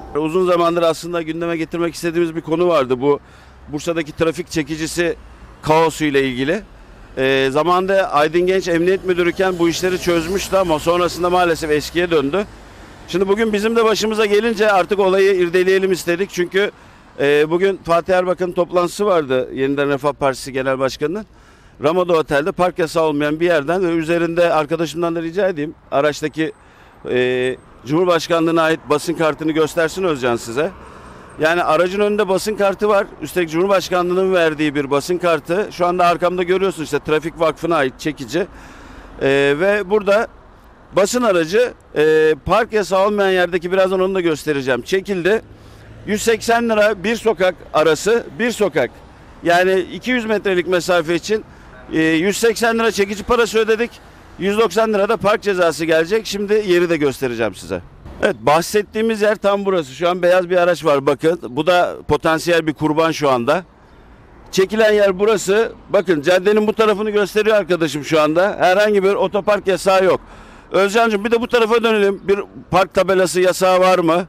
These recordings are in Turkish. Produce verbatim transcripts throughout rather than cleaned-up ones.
Uzun zamandır aslında gündeme getirmek istediğimiz bir konu vardı. Bu Bursa'daki trafik çekicisi kaosu ile ilgili. E, zamanında Aydın Genç Emniyet Müdürüyken bu işleri çözmüştü ama sonrasında maalesef eskiye döndü. Şimdi bugün bizim de başımıza gelince artık olayı irdeleyelim istedik. Çünkü e, bugün Fatih Erbakan'ın toplantısı vardı, Yeniden Refah Partisi Genel Başkanı'nın. Ramada Otel'de park yasağı olmayan bir yerden ve üzerinde arkadaşımdan da rica edeyim araçtaki e, Cumhurbaşkanlığına ait basın kartını göstersin Özcan size. Yani aracın önünde basın kartı var. Üstelik Cumhurbaşkanlığının verdiği bir basın kartı. Şu anda arkamda görüyorsunuz işte Trafik Vakfı'na ait çekici. Ee, ve burada basın aracı e, park yasağı olmayan yerdeki, birazdan onu da göstereceğim, çekildi. yüz seksen lira bir sokak arası, bir sokak. Yani iki yüz metrelik mesafe için e, yüz seksen lira çekici parası ödedik. yüz doksan lira da park cezası gelecek. Şimdi yeri de göstereceğim size. Evet, bahsettiğimiz yer tam burası. Şu an beyaz bir araç var bakın. Bu da potansiyel bir kurban şu anda. Çekilen yer burası. Bakın caddenin bu tarafını gösteriyor arkadaşım şu anda. Herhangi bir otopark yasağı yok. Özcan'cığım bir de bu tarafa dönelim. Bir park tabelası yasağı var mı?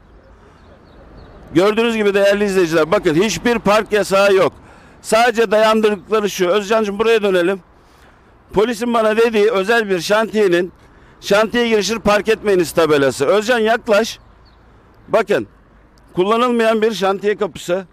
Gördüğünüz gibi değerli izleyiciler, bakın hiçbir park yasağı yok. Sadece dayandırdıkları şu. Özcan'cığım buraya dönelim. Polisin bana dediği özel bir şantiyenin şantiye girişini park etmeyiniz tabelası. Özcan yaklaş. Bakın kullanılmayan bir şantiye kapısı.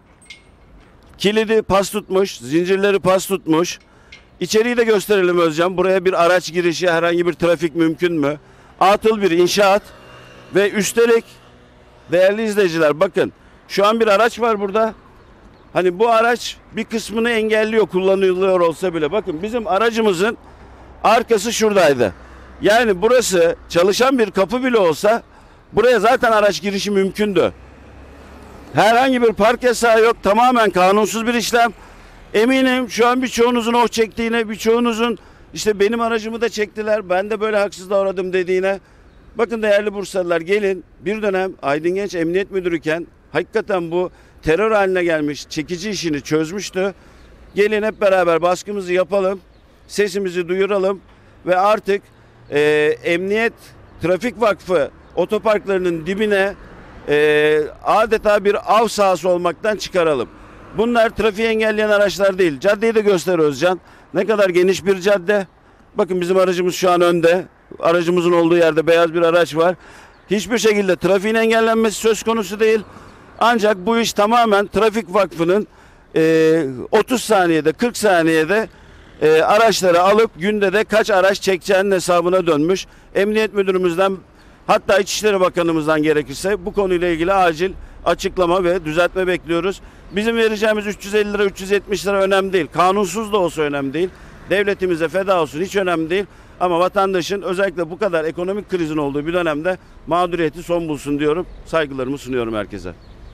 Kilidi pas tutmuş, zincirleri pas tutmuş. İçeriği de gösterelim Özcan. Buraya bir araç girişi, herhangi bir trafik mümkün mü? Atıl bir inşaat ve üstelik değerli izleyiciler bakın şu an bir araç var burada. Hani bu araç bir kısmını engelliyor, kullanılıyor olsa bile. Bakın bizim aracımızın arkası şuradaydı. Yani burası çalışan bir kapı bile olsa buraya zaten araç girişi mümkündü. Herhangi bir park yasağı yok. Tamamen kanunsuz bir işlem. Eminim şu an birçoğunuzun oh çektiğine, birçoğunuzun işte benim aracımı da çektiler, ben de böyle haksızlığa uğradım dediğine. Bakın değerli Bursalılar, gelin, bir dönem Aydın Genç Emniyet Müdürüyken hakikaten bu terör haline gelmiş çekici işini çözmüştü. Gelin hep beraber baskımızı yapalım, sesimizi duyuralım ve artık e, Emniyet Trafik Vakfı otoparklarının dibine e, adeta bir av sahası olmaktan çıkaralım. Bunlar trafiği engelleyen araçlar değil. Caddeyi de göster Özcan. Ne kadar geniş bir cadde. Bakın bizim aracımız şu an önde. Aracımızın olduğu yerde beyaz bir araç var. Hiçbir şekilde trafiğin engellenmesi söz konusu değil. Ancak bu iş tamamen Trafik Vakfı'nın e, otuz saniyede, kırk saniyede e, araçları alıp günde de kaç araç çekeceğinin hesabına dönmüş. Emniyet Müdürümüzden, hatta İçişleri Bakanımızdan gerekirse bu konuyla ilgili acil açıklama ve düzeltme bekliyoruz. Bizim vereceğimiz üç yüz elli lira, üç yüz yetmiş lira önemli değil. Kanunsuz da olsa önemli değil. Devletimize feda olsun, hiç önemli değil. Ama vatandaşın özellikle bu kadar ekonomik krizin olduğu bir dönemde mağduriyeti son bulsun diyorum. Saygılarımı sunuyorum herkese.